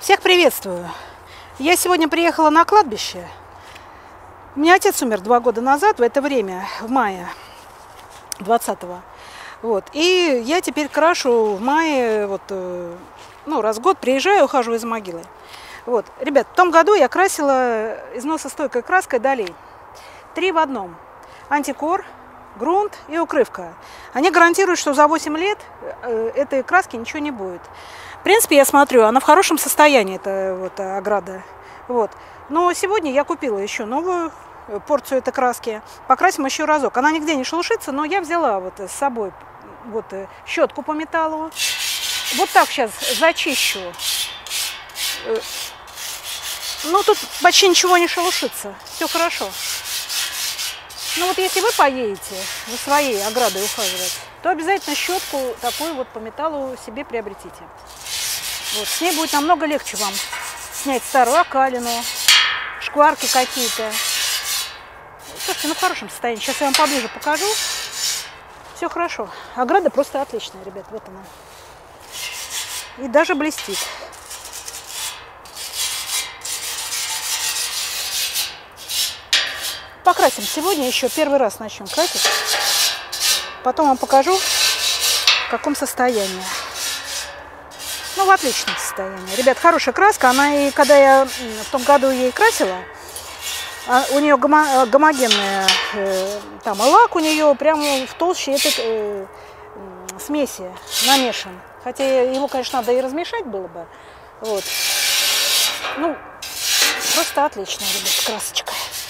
Всех приветствую! Я сегодня приехала на кладбище. У меня отец умер 2 года назад, в это время, в мае 20-го. Вот. И я теперь крашу в мае, раз в год приезжаю, ухаживаю за могилой. Вот. Ребят, в том году я красила износостойкой краской Долей. 3 в одном. Антикор, грунт и укрывка. Они гарантируют, что за 8 лет этой краски ничего не будет. В принципе, я смотрю, она в хорошем состоянии, эта ограда. Вот. Но сегодня я купила еще новую порцию этой краски. Покрасим еще разок. Она нигде не шелушится, но я взяла с собой щетку по металлу. Вот так сейчас зачищу. Ну, тут почти ничего не шелушится. Все хорошо. Ну вот если вы поедете за своей оградой ухаживать, то обязательно щетку такую по металлу себе приобретите. Вот, с ней будет намного легче вам снять старую окалину, шкварки какие-то. Слушайте, в хорошем состоянии. Сейчас я вам поближе покажу. Все хорошо. Ограда просто отличная, ребят. Вот она. И даже блестит. Покрасим сегодня еще. Первый раз начнем красить. Потом вам покажу, в каком состоянии. Ну, в отличном состоянии. Ребят, хорошая краска. Она и когда я в том году ей красила, у нее гомогенная, там и лак у нее прямо в толще этой смеси намешан. Хотя его, конечно, надо и размешать было бы. Вот. Ну, просто отличная, ребят, красочка.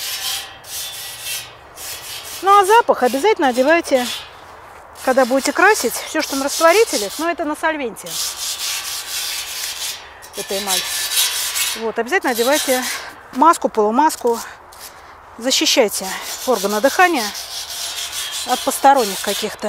Ну, а запах обязательно одевайте, когда будете красить, все, что на растворителях, но это на сольвенте. Это эмаль. Вот, обязательно одевайте маску, полумаску. Защищайте органы дыхания от посторонних каких-то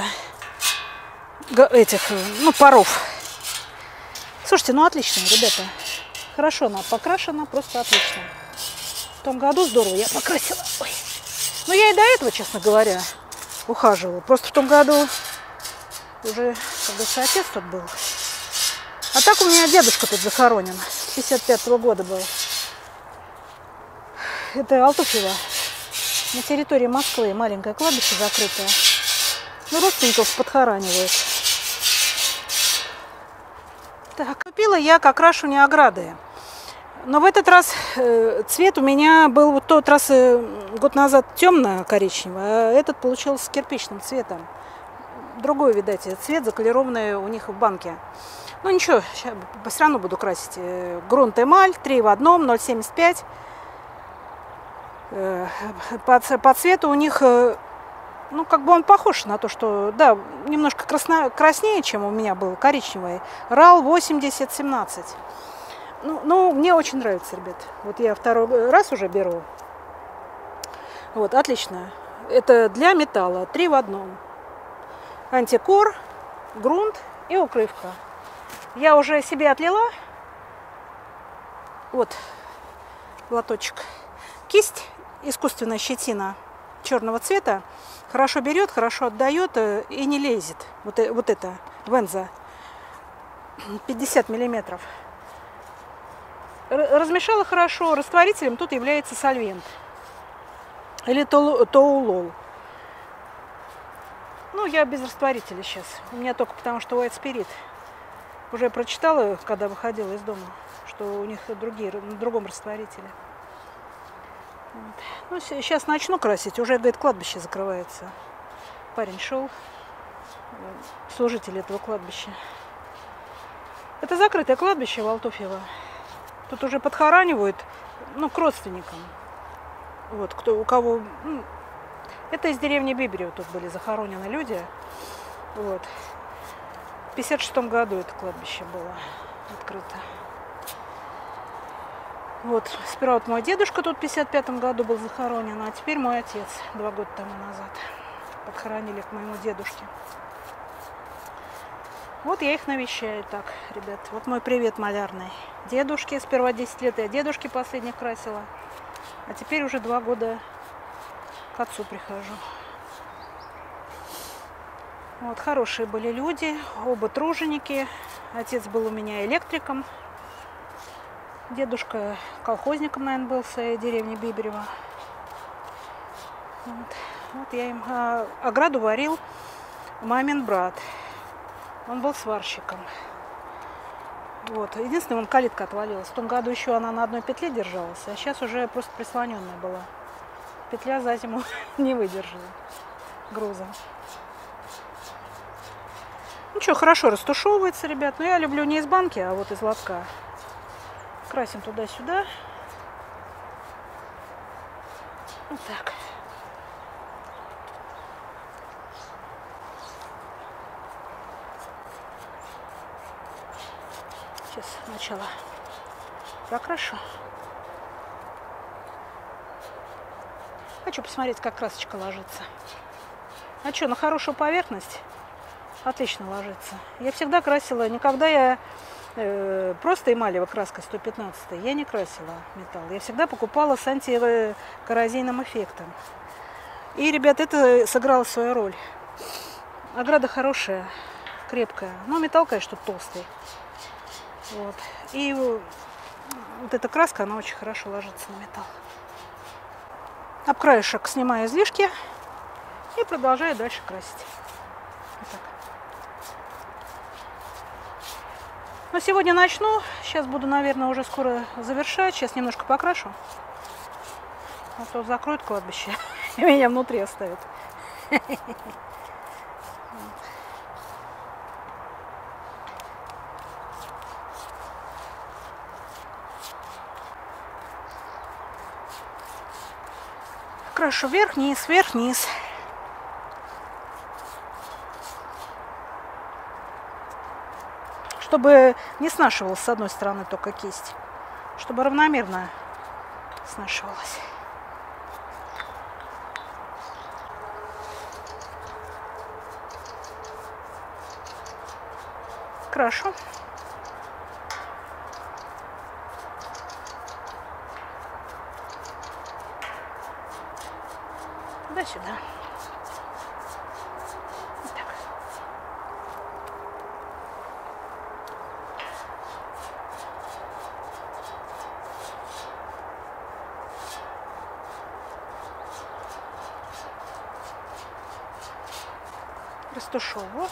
паров. Слушайте, ну отлично, ребята. Хорошо она покрашена, просто отлично. В том году здорово я покрасила. Ой. Ну, я и до этого, честно говоря, ухаживала. Просто в том году уже, когда отец тут был. А так у меня дедушка тут захоронен. 55-го года был. Это Алтуфьево. На территории Москвы маленькое кладбище закрытое. Ну, родственников подхоранивают. Так, купила я как окрашивание ограды. Но в этот раз цвет у меня был вот тот раз год назад темно-коричневый, а этот получился кирпичным цветом. Другой, видать, цвет заколированный у них в банке. Ну ничего, все равно буду красить. Грунт эмаль, 3 в одном, 0,75. По цвету у них, ну как бы он похож на то, что, да, немножко краснее, чем у меня был, коричневый. RAL 8017. Ну, мне очень нравится, ребят. Вот я второй раз уже беру. Вот, отлично. Это для металла. 3 в одном. Антикор, грунт и укрывка. Я уже себе отлила. Вот, лоточек. Кисть, искусственная щетина черного цвета. Хорошо берет, хорошо отдает и не лезет. Вот это, венза. 50 миллиметров. Размешала хорошо. Растворителем тут является сольвент. Или тоулол. Ну, я без растворителя сейчас. У меня только потому, что white spirit. Уже прочитала, когда выходила из дома, что у них на другом растворителе. Вот. Ну, сейчас начну красить. Уже, говорит, кладбище закрывается. Парень шел. Служитель этого кладбища. Это закрытое кладбище в Алтуфьево. Тут уже подхоранивают, ну, к родственникам. Вот, у кого... Ну, это из деревни Биберево тут были захоронены люди. Вот. В 56-м году это кладбище было открыто. Вот, сперва мой дедушка тут в 55-м году был захоронен, а теперь мой отец 2 года тому назад. Подхоронили к моему дедушке. Вот я их навещаю так, ребят. Вот мой привет малярный. Дедушке сперва 10 лет я дедушке последних красила. А теперь уже 2 года к отцу прихожу. Вот, хорошие были люди, оба труженики. Отец был у меня электриком. Дедушка колхозником, наверное, был в своей деревне Биберево. Вот я им ограду варил мамин брат. Он был сварщиком. Вот. Единственное, вон калитка отвалилась. В том году еще она на одной петле держалась, а сейчас уже просто прислоненная была. Петля за зиму не выдержала груза. Ну что, хорошо растушевывается, ребят. Но я люблю не из банки, а вот из лотка. Красим туда-сюда. Вот так. Сейчас сначала прокрашу. Хочу посмотреть, как красочка ложится. А что, на хорошую поверхность отлично ложится. Я всегда красила, никогда я просто эмалевой краской 115 я не красила металл. Я всегда покупала с антикоррозийным эффектом. И, ребят, это сыграло свою роль. Ограда хорошая, крепкая, но металл, конечно, толстый. Вот. И вот эта краска, она очень хорошо ложится на металл. Об краешек снимаю излишки и продолжаю дальше красить. Вот так. Но сегодня начну. Сейчас буду, наверное, уже скоро завершать. Сейчас немножко покрашу. А то закроют кладбище и меня внутри оставят. Крашу вверх-вниз, вверх-вниз. Чтобы не снашивалась с одной стороны только кисть. Чтобы равномерно снашивалась. Крашу. Туда-сюда. Вот так. Растушевываю.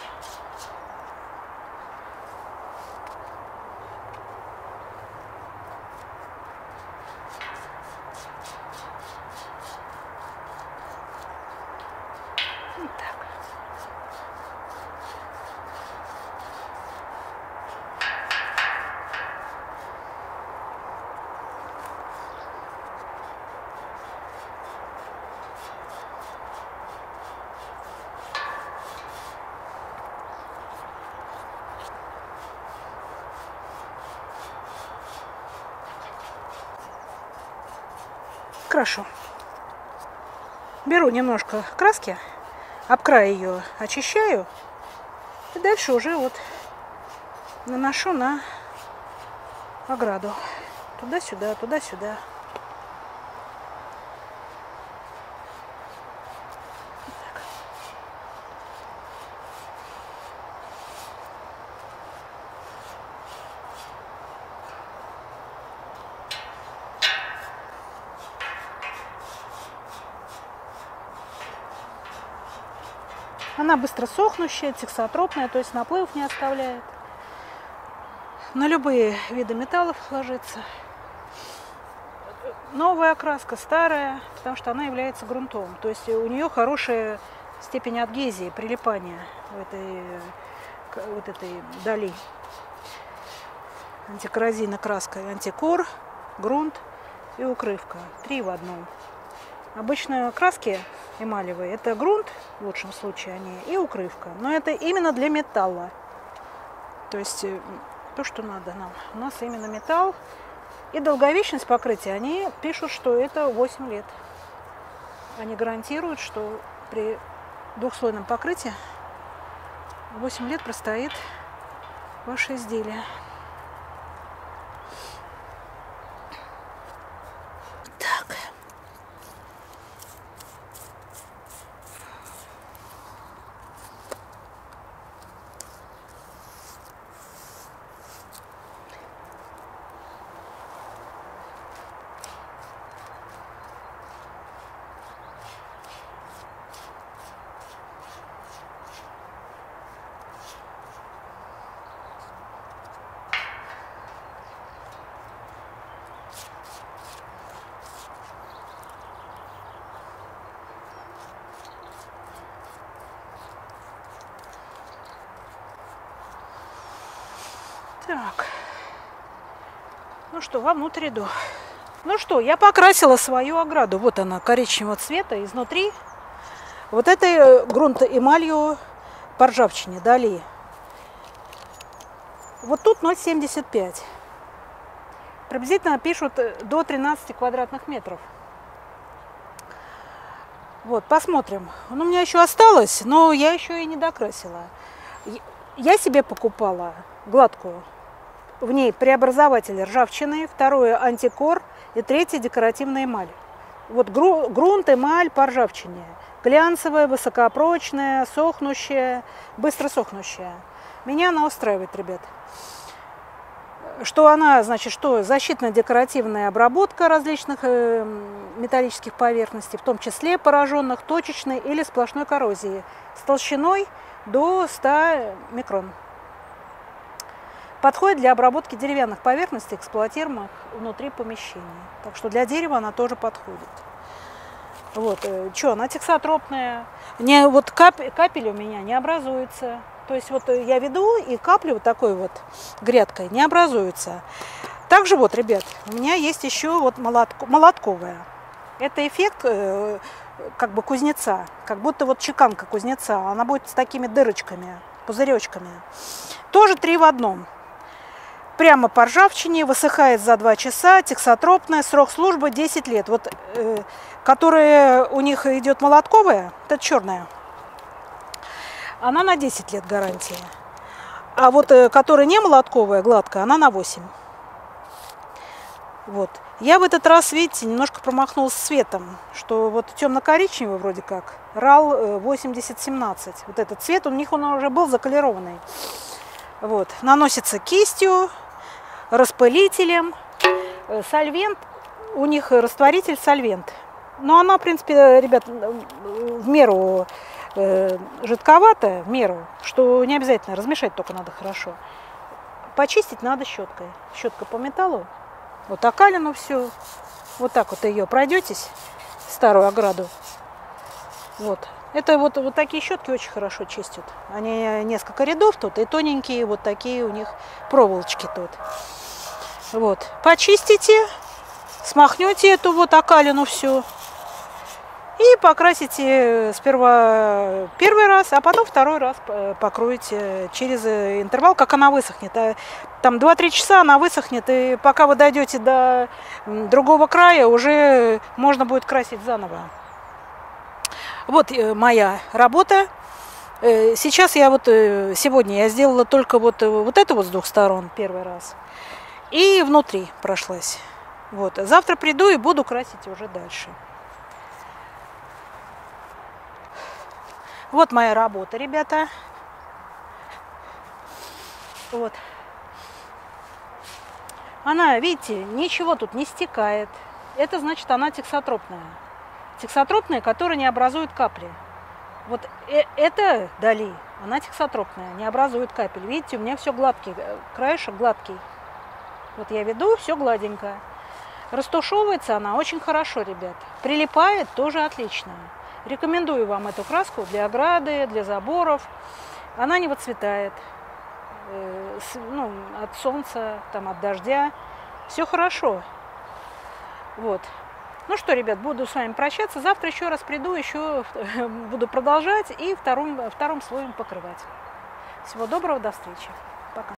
Вот так. Крашу. Беру немножко краски, об край ее очищаю и дальше уже вот наношу на ограду. Туда-сюда, туда-сюда. Она быстро сохнущая, тексотропная, то есть наплывов не оставляет. На любые виды металлов ложится. Новая окраска, старая, потому что она является грунтом. То есть у нее хорошая степень адгезии, прилипания вот этой дали. Антикоррозийная краска, антикор, грунт и укрывка. 3 в одном. Обычно краски эмалевые — это грунт, в лучшем случае они, и укрывка. Но это именно для металла. То есть то, что надо нам. У нас именно металл. И долговечность покрытия, они пишут, что это 8 лет. Они гарантируют, что при двухслойном покрытии 8 лет простоит ваше изделие. Так. Так. Ну что, вовнутрь иду. Ну что, я покрасила свою ограду. Вот она, коричневого цвета, изнутри. Вот этой грунтоэмалью по ржавчине дали. Вот тут 0,75. Приблизительно пишут до 13 квадратных метров. Вот, посмотрим. Он у меня еще осталось, но я еще и не докрасила. Я себе покупала гладкую. В ней преобразователь ржавчины, второе антикор и третье декоративная эмаль. Вот грунт, эмаль по ржавчине. Глянцевая, высокопрочная, сохнущая, быстро сохнущая. Меня она устраивает, ребят. Что она, значит, что защитно-декоративная обработка различных металлических поверхностей, в том числе пораженных точечной или сплошной коррозией, с толщиной до 100 микрон. Подходит для обработки деревянных поверхностей, эксплуатируемых внутри помещений. Так что для дерева она тоже подходит. Вот, что, она тексотропная. Вот капель у меня не образуется. То есть вот я веду, и капли вот такой вот грядкой не образуются. Также вот, ребят, у меня есть еще вот молотковая. Это эффект как бы кузнеца, как будто вот чеканка кузнеца. Она будет с такими дырочками, пузыречками. Тоже 3 в 1. Прямо по ржавчине, высыхает за 2 часа, тексотропная, срок службы 10 лет. Вот, которая у них идет молотковая, это черная, она на 10 лет гарантии. А вот которая не молотковая, гладкая, она на 8. Вот. Я в этот раз, видите, немножко промахнулась цветом, что вот темно-коричневый вроде как, RAL 8017. Вот этот цвет, у них он уже был заколерованный. Вот. Наносится кистью, распылителем, сольвент, у них растворитель сольвент. Но она, в принципе, ребят, в меру жидковатая, в меру, что не обязательно, размешать только надо хорошо. Почистить надо щеткой. Щетка по металлу. Вот окалину все. Вот так вот ее пройдетесь, старую ограду. Вот. Это вот такие щетки очень хорошо чистят. Они несколько рядов тут, и тоненькие вот такие у них проволочки тут. Вот. Почистите, смахнете эту вот окалину всю. И покрасите сперва первый раз, а потом второй раз покроете через интервал, как она высохнет. Там 2-3 часа она высохнет, и пока вы дойдете до другого края, уже можно будет красить заново. Вот моя работа. Сейчас я вот сегодня я сделала только вот это вот с 2 сторон первый раз. И внутри прошлась. Вот. Завтра приду и буду красить уже дальше. Вот моя работа, ребята. Вот. Она, видите, ничего тут не стекает. Это значит, она тексотропная. Тексотропная, которая не образует капли. Вот это Дали, она тексотропная, не образует капель. Видите, у меня все гладкий, краешек гладкий. Вот я веду, все гладенько. Растушевывается она очень хорошо, ребят. Прилипает тоже отлично. Рекомендую вам эту краску для ограды, для заборов. Она не выцветает от солнца, там, от дождя. Все хорошо. Вот. Ну что, ребят, буду с вами прощаться. Завтра еще раз приду, еще буду продолжать и вторым слоем покрывать. Всего доброго, до встречи.